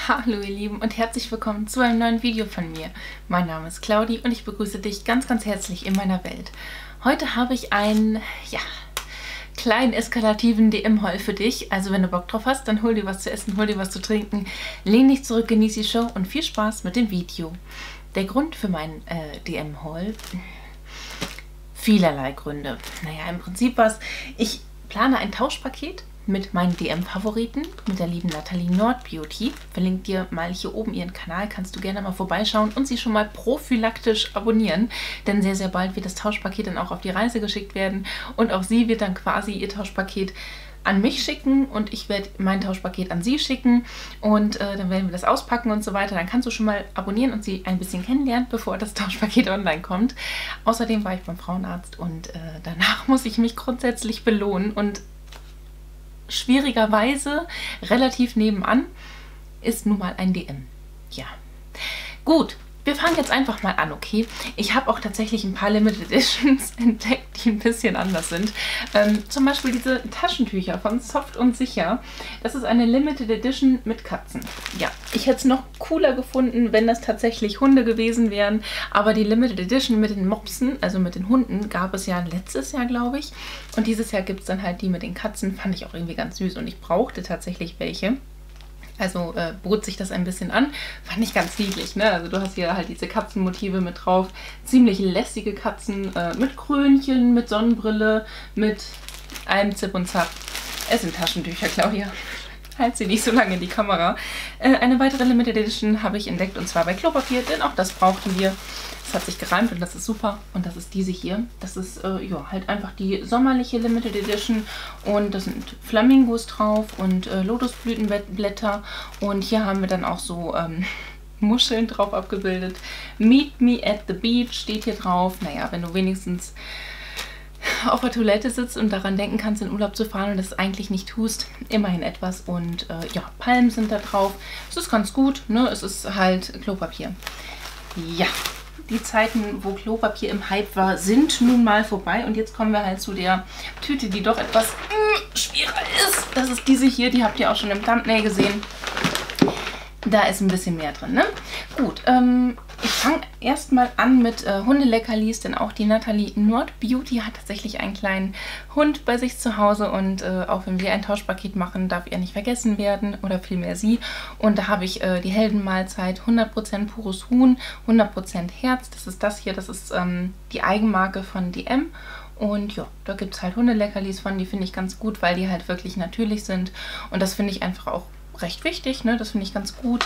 Hallo ihr Lieben und herzlich willkommen zu einem neuen Video von mir. Mein Name ist Claudi und ich begrüße dich ganz, ganz herzlich in meiner Welt. Heute habe ich einen, kleinen eskalativen DM-Haul für dich. Also wenn du Bock drauf hast, dann hol dir was zu essen, hol dir was zu trinken, lehn dich zurück, genieß die Show und viel Spaß mit dem Video. Der Grund für meinen DM-Haul? Vielerlei Gründe. Naja, im Prinzip ich plane ein Tauschpaket mit meinen DM-Favoriten, mit der lieben Nathalie Nordbeauty. Verlinke dir mal hier oben ihren Kanal, kannst du gerne mal vorbeischauen und sie schon mal prophylaktisch abonnieren, denn sehr, sehr bald wird das Tauschpaket dann auch auf die Reise geschickt werden und auch sie wird dann quasi ihr Tauschpaket an mich schicken und ich werde mein Tauschpaket an sie schicken und dann werden wir das auspacken und so weiter. Dann kannst du schon mal abonnieren und sie ein bisschen kennenlernen, bevor das Tauschpaket online kommt. Außerdem war ich beim Frauenarzt und danach muss ich mich grundsätzlich belohnen und schwierigerweise relativ nebenan ist nun mal ein DM. Ja, gut. Wir fangen jetzt einfach mal an, okay? Ich habe auch tatsächlich ein paar Limited Editions entdeckt, die ein bisschen anders sind. Zum Beispiel diese Taschentücher von Soft und Sicher. Das ist eine Limited Edition mit Katzen. Ja, ich hätte es noch cooler gefunden, wenn das tatsächlich Hunde gewesen wären. Aber die Limited Edition mit den Mopsen, also mit den Hunden, gab es ja letztes Jahr, glaube ich. Und dieses Jahr gibt es dann halt die mit den Katzen. Fand ich auch irgendwie ganz süß und ich brauchte tatsächlich welche. Also bot sich das ein bisschen an. Fand ich ganz niedlich, ne? Also du hast hier halt diese Katzenmotive mit drauf. Ziemlich lässige Katzen mit Krönchen, mit Sonnenbrille, mit allem Zip und Zap. Es sind Taschentücher, Claudia. Halt sie nicht so lange in die Kamera. Eine weitere Limited Edition habe ich entdeckt und zwar bei Klopapier, denn auch das brauchten wir. Das hat sich gereimt und das ist super. Und das ist diese hier. Das ist ja halt einfach die sommerliche Limited Edition und da sind Flamingos drauf und Lotusblütenblätter. Und hier haben wir dann auch so Muscheln drauf abgebildet. Meet me at the beach steht hier drauf. Naja, wenn du wenigstens auf der Toilette sitzt und daran denken kannst, in Urlaub zu fahren und das eigentlich nicht tust, immerhin etwas. Und ja, Palmen sind da drauf. Es ist ganz gut, ne? Es ist halt Klopapier. Ja, die Zeiten, wo Klopapier im Hype war, sind nun mal vorbei. Und jetzt kommen wir halt zu der Tüte, die doch etwas schwerer ist. Das ist diese hier, die habt ihr auch schon im Thumbnail gesehen. Da ist ein bisschen mehr drin, ne? Gut, ich fange erstmal an mit Hundeleckerlis, denn auch die Nathalie Nordbeauty hat tatsächlich einen kleinen Hund bei sich zu Hause und auch wenn wir ein Tauschpaket machen, darf er nicht vergessen werden oder vielmehr sie. Und da habe ich die Heldenmahlzeit 100% pures Huhn, 100% Herz. Das ist das hier, das ist die Eigenmarke von DM. Und ja, da gibt es halt Hundeleckerlis von, die finde ich ganz gut, weil die halt wirklich natürlich sind. Und das finde ich einfach auch recht wichtig, ne? Das finde ich ganz gut.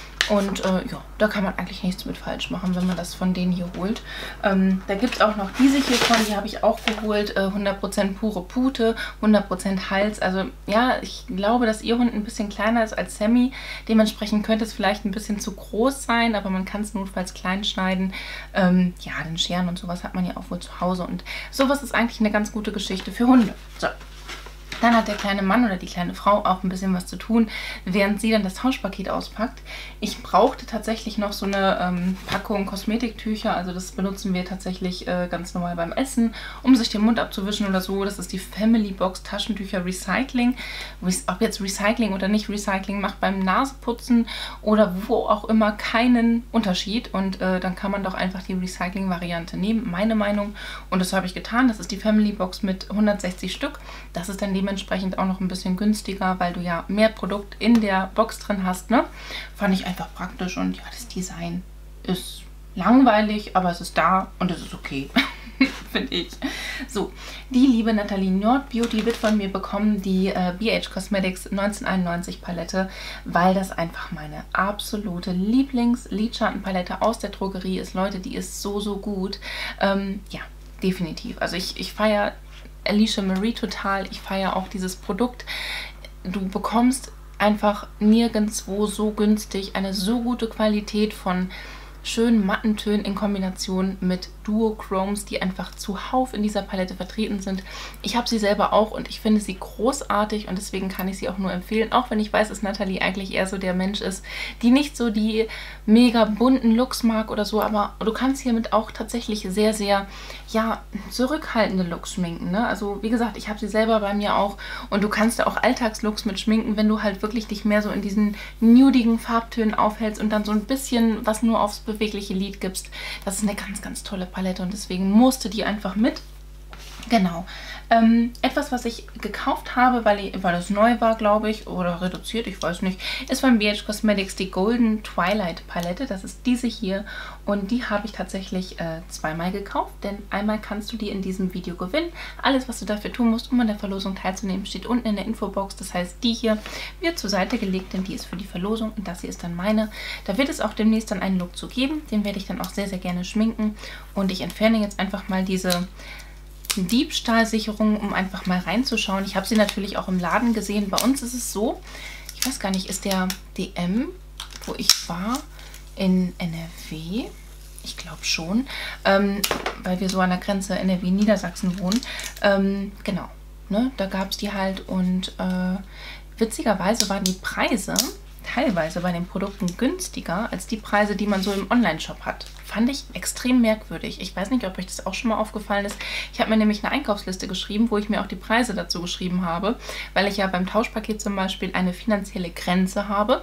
Und ja, da kann man eigentlich nichts mit falsch machen, wenn man das von denen hier holt. Da gibt es auch noch diese hier von, die habe ich auch geholt. 100% pure Pute, 100% Hals. Also ja, ich glaube, dass ihr Hund ein bisschen kleiner ist als Sammy. Dementsprechend könnte es vielleicht ein bisschen zu groß sein, aber man kann es notfalls klein schneiden. Ja, den Scheren und sowas hat man ja auch wohl zu Hause. Und sowas ist eigentlich eine ganz gute Geschichte für Hunde. So. Dann hat der kleine Mann oder die kleine Frau auch ein bisschen was zu tun, während sie dann das Tauschpaket auspackt. Ich brauchte tatsächlich noch so eine Packung Kosmetiktücher. Also das benutzen wir tatsächlich ganz normal beim Essen, um sich den Mund abzuwischen oder so. Das ist die Family Box Taschentücher Recycling. Ob jetzt Recycling oder nicht Recycling macht beim Nasenputzen oder wo auch immer keinen Unterschied. Und dann kann man doch einfach die Recycling-Variante nehmen, meine Meinung. Und das habe ich getan. Das ist die Family Box mit 160 Stück. Das ist dann dementsprechend auch noch ein bisschen günstiger, weil du ja mehr Produkt in der Box drin hast, ne? Fand ich einfach praktisch und ja, das Design ist langweilig, aber es ist da und es ist okay, finde ich. So, die liebe Nathalie Nordbeauty wird von mir bekommen, die BH Cosmetics 1991 Palette, weil das einfach meine absolute Lieblings-Lidschattenpalette aus der Drogerie ist. Leute, die ist so, so gut. Ja, definitiv. Also ich feiere Alicia Marie total. Ich feiere auch dieses Produkt. Du bekommst einfach nirgendwo so günstig eine so gute Qualität von schönen matten Tönen in Kombination mit Duochromes, die einfach zuhauf in dieser Palette vertreten sind. Ich habe sie selber auch und ich finde sie großartig und deswegen kann ich sie auch nur empfehlen, auch wenn ich weiß, dass Natalie eigentlich eher so der Mensch ist, die nicht so die mega bunten Looks mag oder so, aber du kannst hiermit auch tatsächlich sehr, sehr, ja, zurückhaltende Looks schminken, ne? Also wie gesagt, ich habe sie selber bei mir auch und du kannst da auch Alltagslooks mit schminken, wenn du halt wirklich dich mehr so in diesen nudigen Farbtönen aufhältst und dann so ein bisschen was nur aufs bewegliche Lid gibst. Das ist eine ganz, ganz tolle Palette und deswegen musste die einfach mit. Genau. Etwas, was ich gekauft habe, weil es neu war, glaube ich, oder reduziert, ich weiß nicht, ist von BH Cosmetics die Golden Twilight Palette. Das ist diese hier und die habe ich tatsächlich zweimal gekauft, denn einmal kannst du die in diesem Video gewinnen. Alles, was du dafür tun musst, um an der Verlosung teilzunehmen, steht unten in der Infobox. Das heißt, die hier wird zur Seite gelegt, denn die ist für die Verlosung und das hier ist dann meine. Da wird es auch demnächst dann einen Look zu geben, den werde ich dann auch sehr, sehr gerne schminken und ich entferne jetzt einfach mal diese Diebstahlsicherung, um einfach mal reinzuschauen. Ich habe sie natürlich auch im Laden gesehen. Bei uns ist es so, ich weiß gar nicht, ist der DM, wo ich war, in NRW? Ich glaube schon, weil wir so an der Grenze NRW-Niedersachsen wohnen. Genau, ne, da gab es die halt und witzigerweise waren die Preise teilweise bei den Produkten günstiger als die Preise, die man so im Online-Shop hat. Fand ich extrem merkwürdig. Ich weiß nicht, ob euch das auch schon mal aufgefallen ist. Ich habe mir nämlich eine Einkaufsliste geschrieben, wo ich mir auch die Preise dazu geschrieben habe, weil ich ja beim Tauschpaket zum Beispiel eine finanzielle Grenze habe.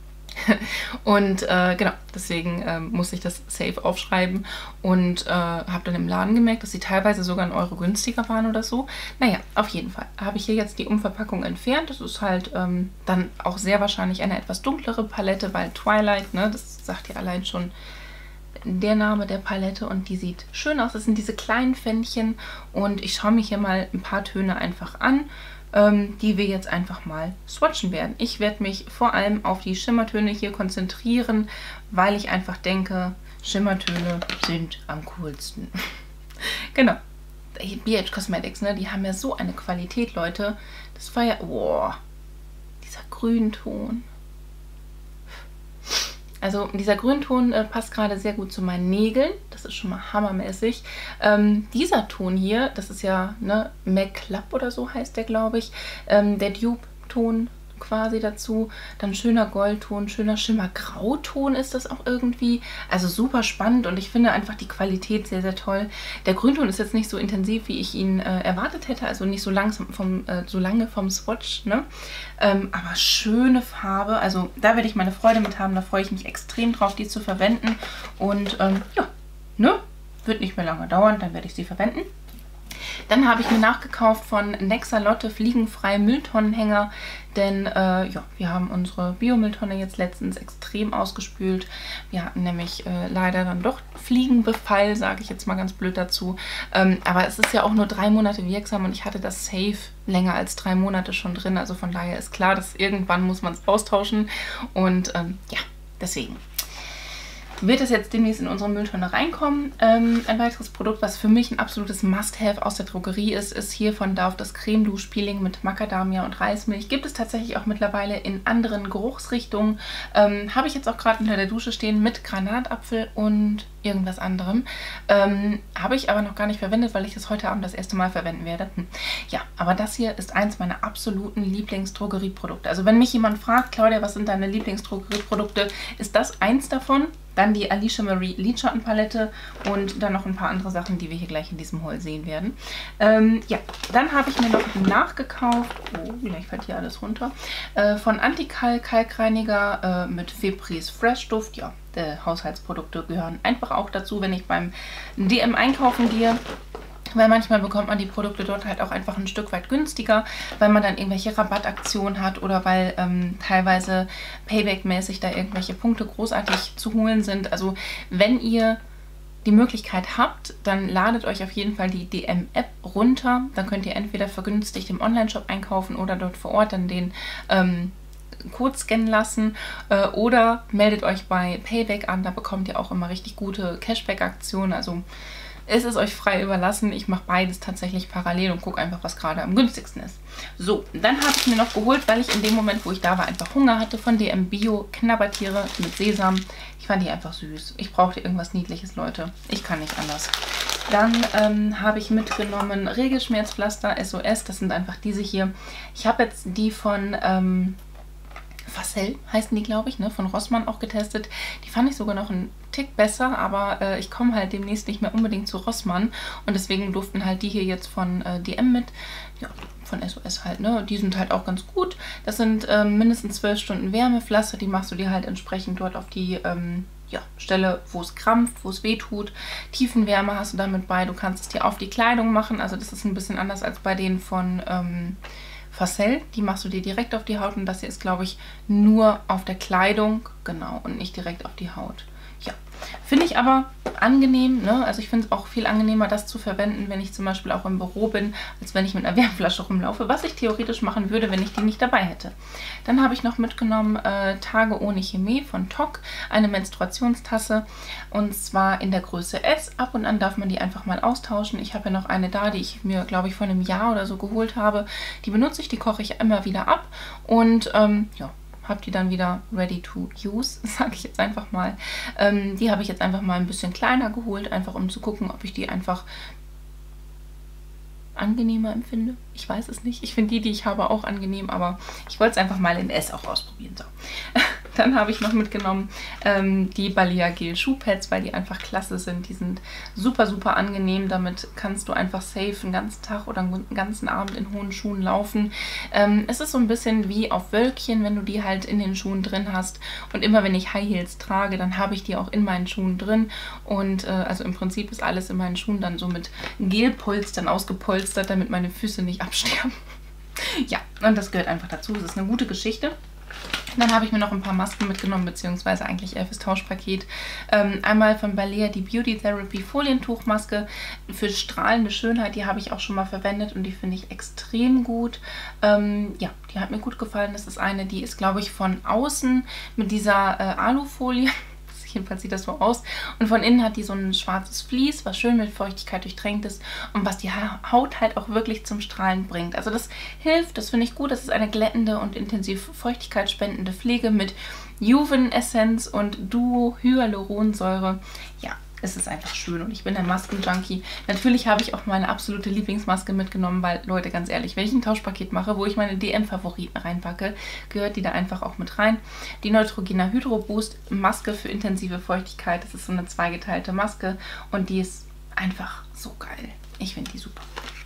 Und genau, deswegen muss ich das safe aufschreiben und habe dann im Laden gemerkt, dass sie teilweise sogar 1 Euro günstiger waren oder so. Naja, auf jeden Fall habe ich hier jetzt die Umverpackung entfernt. Das ist halt dann auch sehr wahrscheinlich eine etwas dunklere Palette, weil Twilight, ne, das sagt ja allein schon der Name der Palette und die sieht schön aus. Das sind diese kleinen Pfännchen und ich schaue mir hier mal ein paar Töne einfach an, die wir jetzt einfach mal swatchen werden. Ich werde mich vor allem auf die Schimmertöne hier konzentrieren, weil ich einfach denke, Schimmertöne sind am coolsten. Genau. BH Cosmetics, ne, die haben ja so eine Qualität, Leute. Das war ja, boah, dieser Grünton. Also dieser Grünton passt gerade sehr gut zu meinen Nägeln. Das ist schon mal hammermäßig. Dieser Ton hier, das ist ja, ne, McClub oder so heißt der, glaube ich. Der Dupe-Ton quasi dazu. Dann schöner Goldton, schöner Schimmer-Grauton ist das auch irgendwie. Also super spannend und ich finde einfach die Qualität sehr, sehr toll. Der Grünton ist jetzt nicht so intensiv, wie ich ihn erwartet hätte. Also nicht so, so lange vom Swatch, ne? Aber schöne Farbe. Also da werde ich meine Freude mit haben. Da freue ich mich extrem drauf, die zu verwenden. Und ja, ne? Wird nicht mehr lange dauern, dann werde ich sie verwenden. Dann habe ich mir nachgekauft von Nexalotte fliegenfrei Mülltonnenhänger, denn ja, wir haben unsere Biomülltonne jetzt letztens extrem ausgespült. Wir hatten nämlich leider dann doch Fliegenbefall, sage ich jetzt mal ganz blöd dazu. Aber es ist ja auch nur 3 Monate wirksam und ich hatte das safe länger als 3 Monate schon drin. Also von daher ist klar, dass irgendwann muss man es austauschen und ja, deswegen wird es jetzt demnächst in unsere Mülltonne reinkommen. Ein weiteres Produkt, was für mich ein absolutes Must-Have aus der Drogerie ist, ist hier von Dove das Creme Douche Peeling mit Macadamia und Reismilch. Gibt es tatsächlich auch mittlerweile in anderen Geruchsrichtungen. Habe ich jetzt auch gerade unter der Dusche stehen mit Granatapfel und irgendwas anderem. Habe ich aber noch gar nicht verwendet, weil ich das heute Abend das erste Mal verwenden werde. Ja, aber das hier ist eins meiner absoluten Lieblingsdrogerieprodukte. Also wenn mich jemand fragt, Claudia, was sind deine Lieblingsdrogerieprodukte, ist das eins davon. Dann die Alicia Marie Lidschattenpalette und dann noch ein paar andere Sachen, die wir hier gleich in diesem Haul sehen werden. Ja, dann habe ich mir noch nachgekauft, oh, gleich fällt hier alles runter, von Antikal Kalkreiniger mit Febris Fresh Duft. Ja, Haushaltsprodukte gehören einfach auch dazu, wenn ich beim DM einkaufen gehe. Weil manchmal bekommt man die Produkte dort halt auch einfach ein Stück weit günstiger, weil man dann irgendwelche Rabattaktionen hat oder weil teilweise Payback-mäßig da irgendwelche Punkte großartig zu holen sind. Also wenn ihr die Möglichkeit habt, dann ladet euch auf jeden Fall die DM-App runter. Dann könnt ihr entweder vergünstigt im Online-Shop einkaufen oder dort vor Ort dann den Code scannen lassen oder meldet euch bei Payback an. Da bekommt ihr auch immer richtig gute Cashback-Aktionen. Also Es ist euch frei überlassen. Ich mache beides tatsächlich parallel und gucke einfach, was gerade am günstigsten ist. So, dann habe ich mir noch geholt, weil ich in dem Moment, wo ich da war, einfach Hunger hatte, von DM Bio Knabbertiere mit Sesam. Ich fand die einfach süß. Ich brauchte irgendwas Niedliches, Leute. Ich kann nicht anders. Dann habe ich mitgenommen Regelschmerzpflaster SOS. Das sind einfach diese hier. Ich habe jetzt die von Facel heißen die, glaube ich, ne? Von Rossmann auch getestet. Die fand ich sogar noch einen Tick besser, aber ich komme halt demnächst nicht mehr unbedingt zu Rossmann. Und deswegen durften halt die hier jetzt von DM mit. Ja, von SOS halt, ne? Die sind halt auch ganz gut. Das sind mindestens 12 Stunden Wärmepflaster. Die machst du dir halt entsprechend dort auf die ja, Stelle, wo es krampft, wo es weh tut. Tiefenwärme hast du damit bei. Du kannst es dir auf die Kleidung machen. Also das ist ein bisschen anders als bei denen von Facel. Die machst du dir direkt auf die Haut und das hier ist, glaube ich, nur auf der Kleidung, genau, und nicht direkt auf die Haut. Ja, finde ich aber angenehm, ne? Also ich finde es auch viel angenehmer, das zu verwenden, wenn ich zum Beispiel auch im Büro bin, als wenn ich mit einer Wärmflasche rumlaufe, was ich theoretisch machen würde, wenn ich die nicht dabei hätte. Dann habe ich noch mitgenommen Tage ohne Chemie von TOC, eine Menstruationstasse, und zwar in der Größe S. Ab und an darf man die einfach mal austauschen. Ich habe ja noch eine da, die ich mir, glaube ich, vor einem Jahr oder so geholt habe. Die benutze ich, die koche ich immer wieder ab und ja, habe die dann wieder ready to use, sage ich jetzt einfach mal. Die habe ich jetzt einfach mal ein bisschen kleiner geholt, einfach um zu gucken, ob ich die einfach angenehmer empfinde. Ich weiß es nicht. Ich finde die ich habe, auch angenehm, aber ich wollte es einfach mal in S auch ausprobieren. So. Dann habe ich noch mitgenommen die Balea Gel Schuhpads, weil die einfach klasse sind. Die sind super, super angenehm. Damit kannst du einfach safe einen ganzen Tag oder einen ganzen Abend in hohen Schuhen laufen. Es ist so ein bisschen wie auf Wölkchen, wenn du die halt in den Schuhen drin hast. Und immer wenn ich High Heels trage, dann habe ich die auch in meinen Schuhen drin. Und also im Prinzip ist alles in meinen Schuhen dann so mit Gelpolstern ausgepolstert, damit meine Füße nicht absterben. Ja, und das gehört einfach dazu. Das ist eine gute Geschichte. Dann habe ich mir noch ein paar Masken mitgenommen, beziehungsweise eigentlich Elfes Tauschpaket. Einmal von Balea die Beauty Therapy Folientuchmaske für strahlende Schönheit. Die habe ich auch schon mal verwendet und die finde ich extrem gut. Ja, die hat mir gut gefallen. Das ist eine, die ist, glaube ich, von außen mit dieser Alufolie. Jedenfalls sieht das so aus. Und von innen hat die so ein schwarzes Vlies, was schön mit Feuchtigkeit durchtränkt ist und was die Haut halt auch wirklich zum Strahlen bringt. Also das hilft, das finde ich gut. Das ist eine glättende und intensiv feuchtigkeitsspendende Pflege mit Juven-Essenz und Duo-Hyaluronsäure. Ja, es ist einfach schön und ich bin der Masken-Junkie. Natürlich habe ich auch meine absolute Lieblingsmaske mitgenommen, weil, Leute, ganz ehrlich, wenn ich ein Tauschpaket mache, wo ich meine DM-Favoriten reinpacke, gehört die da einfach auch mit rein. Die Neutrogena Hydro Boost Maske für intensive Feuchtigkeit. Das ist so eine zweigeteilte Maske und die ist einfach so geil. Ich finde die super.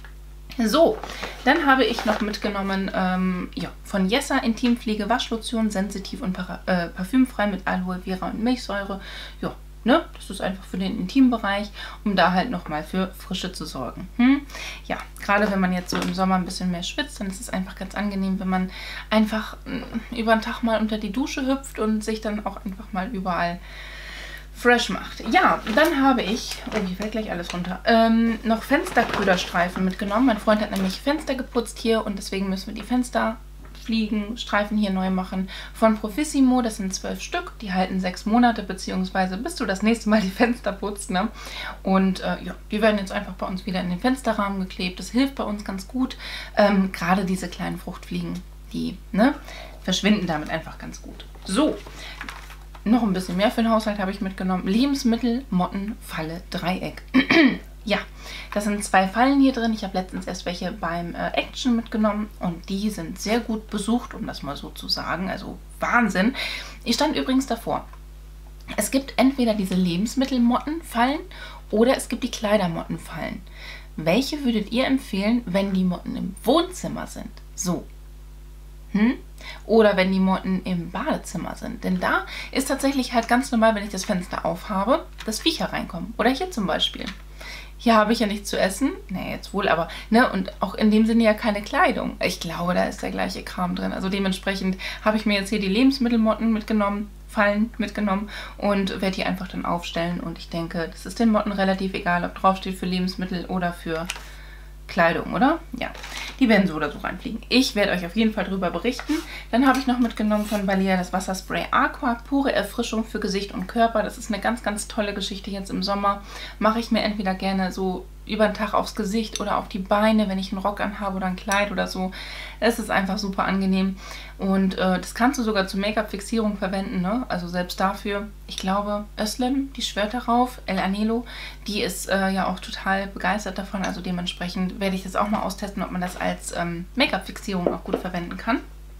So, dann habe ich noch mitgenommen ja, von Yessa Intimpflege Waschlotion, sensitiv und parfümfrei mit Aloe Vera und Milchsäure. Ja, ne? Das ist einfach für den Intimbereich, um da halt nochmal für Frische zu sorgen. Ja, gerade wenn man jetzt so im Sommer ein bisschen mehr schwitzt, dann ist es einfach ganz angenehm, wenn man einfach über den Tag mal unter die Dusche hüpft und sich dann auch einfach mal überall fresh macht. Ja, dann habe ich, oh, hier fällt gleich alles runter, noch Fensterköderstreifen mitgenommen. Mein Freund hat nämlich Fenster geputzt hier und deswegen müssen wir die Fensterfliegenstreifen hier neu machen. Von Profissimo, das sind 12 Stück, die halten 6 Monate, beziehungsweise bis du das nächste Mal die Fenster putzt, ne? Und ja, die werden jetzt einfach bei uns wieder in den Fensterrahmen geklebt. Das hilft bei uns ganz gut. Gerade diese kleinen Fruchtfliegen, die, ne, verschwinden damit einfach ganz gut. So, noch ein bisschen mehr für den Haushalt habe ich mitgenommen. Lebensmittel, Motten, Falle, Dreieck. Ja, das sind 2 Fallen hier drin. Ich habe letztens erst welche beim Action mitgenommen und die sind sehr gut besucht, um das mal so zu sagen. Also Wahnsinn. Ich stand übrigens davor. Es gibt entweder diese Lebensmittelmottenfallen oder es gibt die Kleidermottenfallen. Welche würdet ihr empfehlen, wenn die Motten im Wohnzimmer sind? So. Oder wenn die Motten im Badezimmer sind. Denn da ist tatsächlich halt ganz normal, wenn ich das Fenster aufhabe, dass Viecher reinkommen. Oder hier zum Beispiel. Hier habe ich ja nichts zu essen. Nee, jetzt wohl, aber, ne, und auch in dem Sinne ja keine Kleidung. Ich glaube, da ist der gleiche Kram drin. Also dementsprechend habe ich mir jetzt hier die Lebensmittelmotten mitgenommen, Fallen mitgenommen und werde die einfach dann aufstellen. Und ich denke, das ist den Motten relativ egal, ob draufsteht für Lebensmittel oder für Kleidung, oder? Ja, die werden so oder so reinfliegen. Ich werde euch auf jeden Fall darüber berichten. Dann habe ich noch mitgenommen von Balea das Wasserspray Aqua, pure Erfrischung für Gesicht und Körper. Das ist eine ganz, ganz tolle Geschichte jetzt im Sommer. Mache ich mir entweder gerne so über den Tag aufs Gesicht oder auf die Beine, wenn ich einen Rock anhabe oder ein Kleid oder so. Es ist einfach super angenehm. Und das kannst du sogar zur Make-up-Fixierung verwenden, ne? Also selbst dafür. Ich glaube, Özlem, die schwört darauf, El Anelo, die ist ja auch total begeistert davon. Also dementsprechend werde ich das auch mal austesten, ob man das als Make-up-Fixierung auch gut verwenden kann.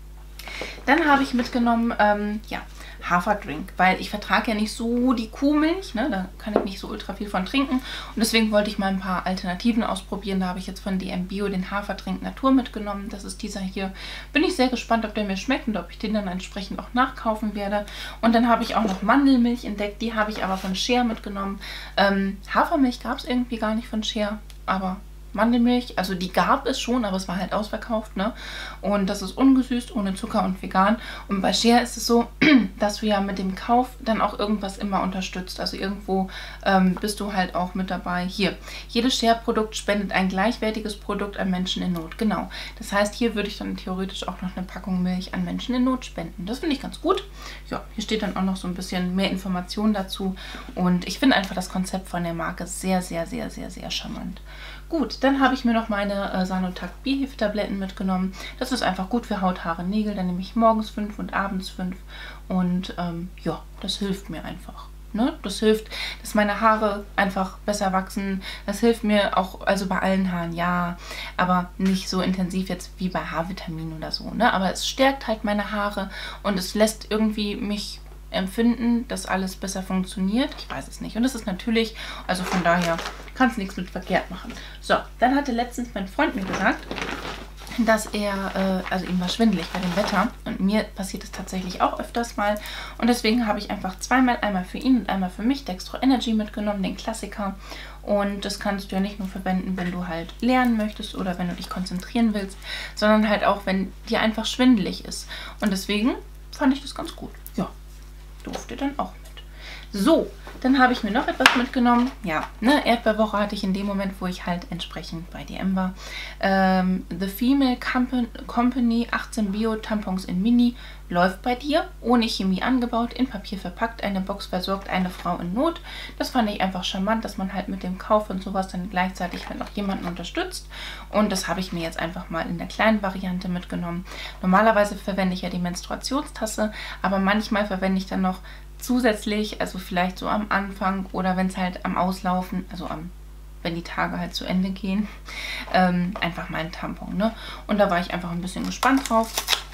Dann habe ich mitgenommen, ja, Haferdrink, weil ich vertrage ja nicht so die Kuhmilch, ne? Da kann ich nicht so ultra viel von trinken und deswegen wollte ich mal ein paar Alternativen ausprobieren. Da habe ich jetzt von DM Bio den Haferdrink Natur mitgenommen. Das ist dieser hier. Bin ich sehr gespannt, ob der mir schmeckt und ob ich den dann entsprechend auch nachkaufen werde. Und dann habe ich auch noch Mandelmilch entdeckt, die habe ich aber von Share mitgenommen. Hafermilch gab es irgendwie gar nicht von Share, aber Mandelmilch, also die gab es schon, aber es war halt ausverkauft, ne? Und das ist ungesüßt, ohne Zucker und vegan. Und bei Share ist es so, dass du ja mit dem Kauf dann auch irgendwas immer unterstützt. Also irgendwo bist du halt auch mit dabei. Hier, jedes Share-Produkt spendet ein gleichwertiges Produkt an Menschen in Not. Genau. Das heißt, hier würde ich dann theoretisch auch noch eine Packung Milch an Menschen in Not spenden. Das finde ich ganz gut. Ja, hier steht dann auch noch so ein bisschen mehr Informationen dazu. Und ich finde einfach das Konzept von der Marke sehr, sehr, sehr, sehr, sehr charmant. Gut, dann habe ich mir noch meine Sanotac Bihilftabletten mitgenommen. Das ist einfach gut für Haut, Haare, Nägel. Dann nehme ich morgens 5 und abends 5. Und ja, das hilft mir einfach. Ne? Das hilft, dass meine Haare einfach besser wachsen. Das hilft mir auch, also bei allen Haaren, ja, aber nicht so intensiv jetzt wie bei Haarvitamin oder so. Ne? Aber es stärkt halt meine Haare und es lässt irgendwie mich empfinden, dass alles besser funktioniert. Ich weiß es nicht. Und das ist natürlich, also von daher kannst du nichts mit verkehrt machen. So, dann hatte letztens mein Freund mir gesagt, dass er, also ihm war schwindelig bei dem Wetter und mir passiert es tatsächlich auch öfters mal und deswegen habe ich einfach zweimal, einmal für ihn und einmal für mich Dextro Energy mitgenommen, den Klassiker, und das kannst du ja nicht nur verwenden, wenn du halt lernen möchtest oder wenn du dich konzentrieren willst, sondern halt auch, wenn dir einfach schwindelig ist, und deswegen fand ich das ganz gut. Ja, durfte dann auch mit. So, dann habe ich mir noch etwas mitgenommen. Ja, ne, Erdbeerwoche hatte ich in dem Moment, wo ich halt entsprechend bei DM war. The Female Company 18 Bio-Tampons in Mini läuft bei dir. Ohne Chemie angebaut, in Papier verpackt, eine Box versorgt eine Frau in Not. Das fand ich einfach charmant, dass man halt mit dem Kauf und sowas dann gleichzeitig halt auch jemanden unterstützt. Und das habe ich mir jetzt einfach mal in der kleinen Variante mitgenommen. Normalerweise verwende ich ja die Menstruationstasse, aber manchmal verwende ich dann noch zusätzlich, also vielleicht so am Anfang oder wenn es halt am Auslaufen, also wenn die Tage halt zu Ende gehen, einfach mal ein Tampon, ne? Und da war ich einfach ein bisschen gespannt drauf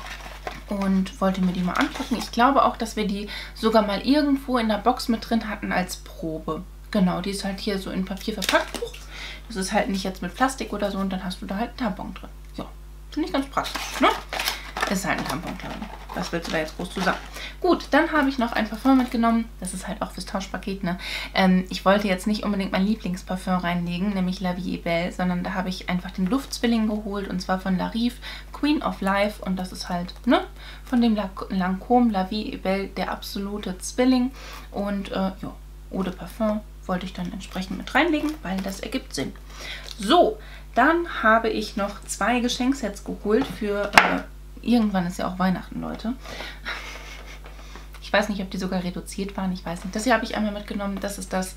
und wollte mir die mal angucken. Ich glaube auch, dass wir die sogar mal irgendwo in der Box mit drin hatten als Probe. Genau, die ist halt hier so in Papier verpackt. Das ist halt nicht jetzt mit Plastik oder so und dann hast du da halt einen Tampon drin. Ja, finde ich ganz praktisch, ne? Ist halt ein Tampon, glaube ich. Was willst du da jetzt groß zu sagen? Gut, dann habe ich noch ein Parfum mitgenommen. Das ist halt auch fürs Tauschpaket, ne? Ich wollte jetzt nicht unbedingt mein Lieblingsparfum reinlegen, nämlich La Vie est Belle, sondern da habe ich einfach den Duftzwilling geholt und zwar von La Rive, Queen of Life, und das ist halt, ne, von dem Lancôme La Vie est Belle, der absolute Zwilling, und ja, Eau de Parfum wollte ich dann entsprechend mit reinlegen, weil das ergibt Sinn. So, dann habe ich noch 2 Geschenksets geholt für irgendwann ist ja auch Weihnachten, Leute. Ich weiß nicht, ob die sogar reduziert waren. Ich weiß nicht. Das hier habe ich einmal mitgenommen. Das ist das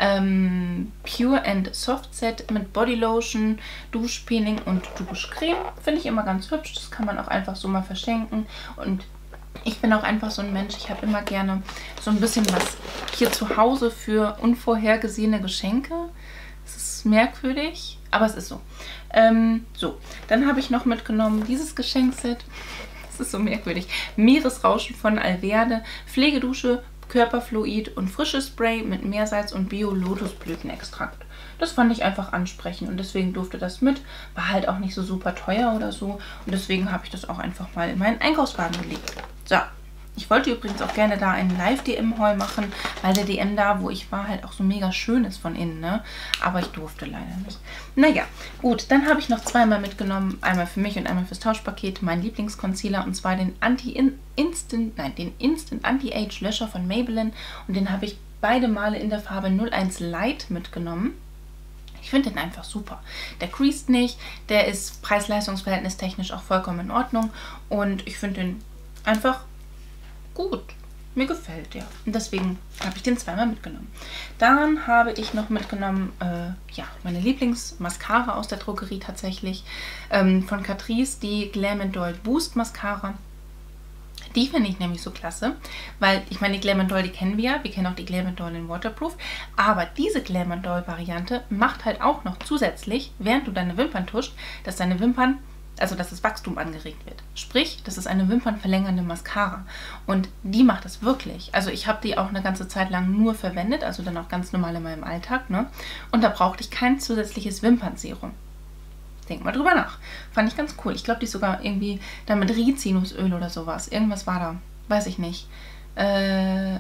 Pure and Soft Set mit Bodylotion, Duschpeeling und Duschcreme. Finde ich immer ganz hübsch. Das kann man auch einfach so mal verschenken. Und ich bin auch einfach so ein Mensch. Ich habe immer gerne so ein bisschen was hier zu Hause für unvorhergesehene Geschenke. Das ist merkwürdig, aber es ist so. So, dann habe ich noch mitgenommen dieses Geschenkset. Das ist so merkwürdig. Meeresrauschen von Alverde, Pflegedusche, Körperfluid und frisches Spray mit Meersalz und Bio-Lotusblütenextrakt. Das fand ich einfach ansprechend und deswegen durfte das mit. War halt auch nicht so super teuer oder so und deswegen habe ich das auch einfach mal in meinen Einkaufswagen gelegt. So. Ich wollte übrigens auch gerne da einen Live-DM-Haul machen, weil der DM da, wo ich war, halt auch so mega schön ist von innen, ne? Aber ich durfte leider nicht. Naja, gut, dann habe ich noch zweimal mitgenommen, einmal für mich und einmal fürs Tauschpaket, meinen Lieblingsconcealer, und zwar den Instant Anti-Age Löscher von Maybelline, und den habe ich beide Male in der Farbe 01 Light mitgenommen. Ich finde den einfach super. Der creased nicht, der ist preis-leistungs-verhältnis technisch auch vollkommen in Ordnung und ich finde den einfach gut. Mir gefällt der. Und deswegen habe ich den zweimal mitgenommen. Dann habe ich noch mitgenommen, ja, meine Lieblingsmascara aus der Drogerie tatsächlich. Von Catrice, die Glam & Doll Boost Mascara. Die finde ich nämlich so klasse, weil ich meine, die Glam & Doll, die kennen wir ja. Wir kennen auch die Glam & Doll in Waterproof. Aber diese Glam & Doll Variante macht halt auch noch zusätzlich, während du deine Wimpern tuscht, dass deine Wimpern, also dass das Wachstum angeregt wird. Sprich, das ist eine wimpernverlängernde Mascara. Und die macht das wirklich. Also ich habe die auch eine ganze Zeit lang nur verwendet, also dann auch ganz normal in meinem Alltag, ne? Und da brauchte ich kein zusätzliches Wimpernserum. Denk mal drüber nach. Fand ich ganz cool. Ich glaube, die ist sogar irgendwie da mit Rizinusöl oder sowas. Irgendwas war da. Weiß ich nicht. Weiß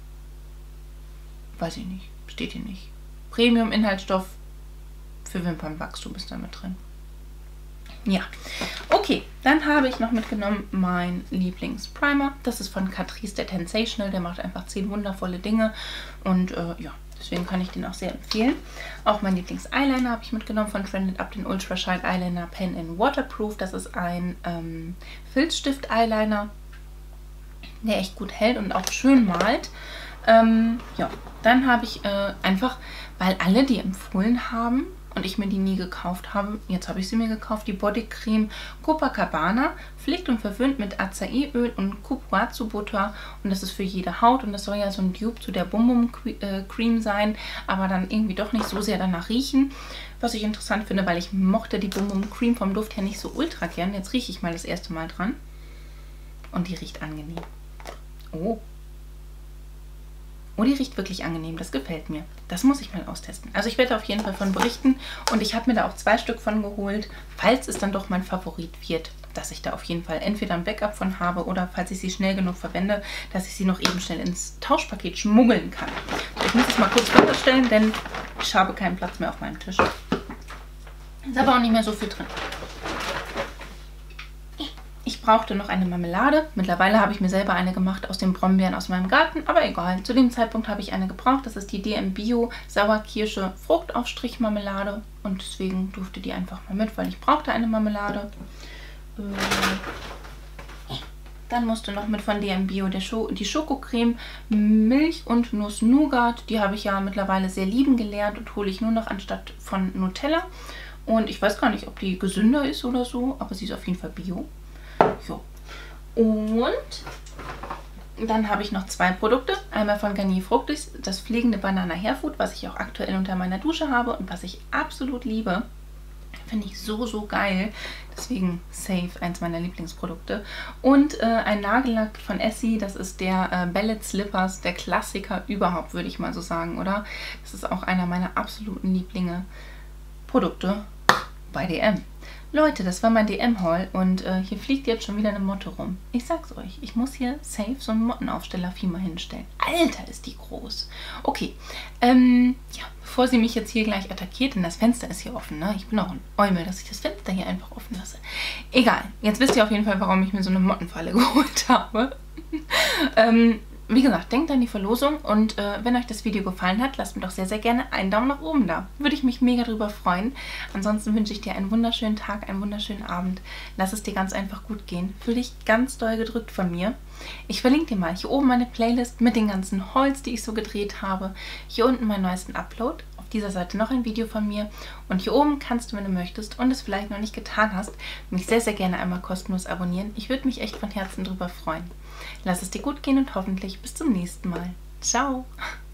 ich nicht. Steht hier nicht. Premium-Inhaltsstoff für Wimpernwachstum ist da mit drin. Ja. Okay, dann habe ich noch mitgenommen mein Lieblingsprimer. Das ist von Catrice, der Tensational. Der macht einfach 10 wundervolle Dinge. Und ja. Deswegen kann ich den auch sehr empfehlen. Auch mein Lieblings-Eyeliner habe ich mitgenommen von Trended Up, den Ultra Shine Eyeliner Pen in Waterproof. Das ist ein Filzstift-Eyeliner, der echt gut hält und auch schön malt. Ja, dann habe ich einfach, weil alle die empfohlen haben und ich mir die nie gekauft habe, jetzt habe ich sie mir gekauft, die Bodycreme Copacabana, pflegt und verwöhnt mit Acai-Öl und Cupuazu-Butter und das ist für jede Haut und das soll ja so ein Dupe zu der Bum Bum Cream sein, aber dann irgendwie doch nicht so sehr danach riechen, was ich interessant finde, weil ich mochte die Bum Bum Cream vom Duft her nicht so ultra gern. Jetzt rieche ich mal das erste Mal dran und die riecht angenehm. Oh. Oh, die riecht wirklich angenehm. Das gefällt mir. Das muss ich mal austesten. Also ich werde auf jeden Fall von berichten. Und ich habe mir da auch 2 Stück von geholt, falls es dann doch mein Favorit wird. Dass ich da auf jeden Fall entweder ein Backup von habe oder falls ich sie schnell genug verwende, dass ich sie noch eben schnell ins Tauschpaket schmuggeln kann. Ich muss es mal kurz runterstellen, denn ich habe keinen Platz mehr auf meinem Tisch. Ist aber auch nicht mehr so viel drin. Ich brauchte noch eine Marmelade. Mittlerweile habe ich mir selber eine gemacht aus den Brombeeren aus meinem Garten, aber egal. Zu dem Zeitpunkt habe ich eine gebraucht. Das ist die DM Bio Sauerkirsche Fruchtaufstrich-Marmelade und deswegen durfte die einfach mal mit, weil ich brauchte eine Marmelade. Dann musste noch mit von DM Bio die Schokocreme Milch und Nuss-Nougat. Die habe ich ja mittlerweile sehr lieben gelernt und hole ich nur noch anstatt von Nutella. Und ich weiß gar nicht, ob die gesünder ist oder so, aber sie ist auf jeden Fall Bio. Jo. Und dann habe ich noch 2 Produkte. Einmal von Garnier Fructis, das pflegende Banana Hairfood, was ich auch aktuell unter meiner Dusche habe und was ich absolut liebe. Finde ich so, so geil. Deswegen safe, eins meiner Lieblingsprodukte. Und ein Nagellack von Essie, das ist der Ballet Slippers, der Klassiker überhaupt, würde ich mal so sagen, oder? Das ist auch einer meiner absoluten Produkte bei DM. Leute, das war mein DM-Haul und hier fliegt jetzt schon wieder eine Motte rum. Ich sag's euch, ich muss hier safe so einen Mottenaufsteller mal hinstellen. Alter, ist die groß. Okay, ja, bevor sie mich jetzt hier gleich attackiert, denn das Fenster ist hier offen, ne? Ich bin auch ein Eumel, dass ich das Fenster hier einfach offen lasse. Egal, jetzt wisst ihr auf jeden Fall, warum ich mir so eine Mottenfalle geholt habe. Wie gesagt, denkt an die Verlosung und wenn euch das Video gefallen hat, lasst mir doch sehr, sehr gerne einen Daumen nach oben da. Würde ich mich mega drüber freuen. Ansonsten wünsche ich dir einen wunderschönen Tag, einen wunderschönen Abend. Lass es dir ganz einfach gut gehen. Fühl dich ganz doll gedrückt von mir. Ich verlinke dir mal hier oben meine Playlist mit den ganzen Hauls, die ich so gedreht habe. Hier unten meinen neuesten Upload. Auf dieser Seite noch ein Video von mir. Und hier oben kannst du, wenn du möchtest und es vielleicht noch nicht getan hast, mich sehr, sehr gerne einmal kostenlos abonnieren. Ich würde mich echt von Herzen drüber freuen. Lass es dir gut gehen und hoffentlich bis zum nächsten Mal. Ciao!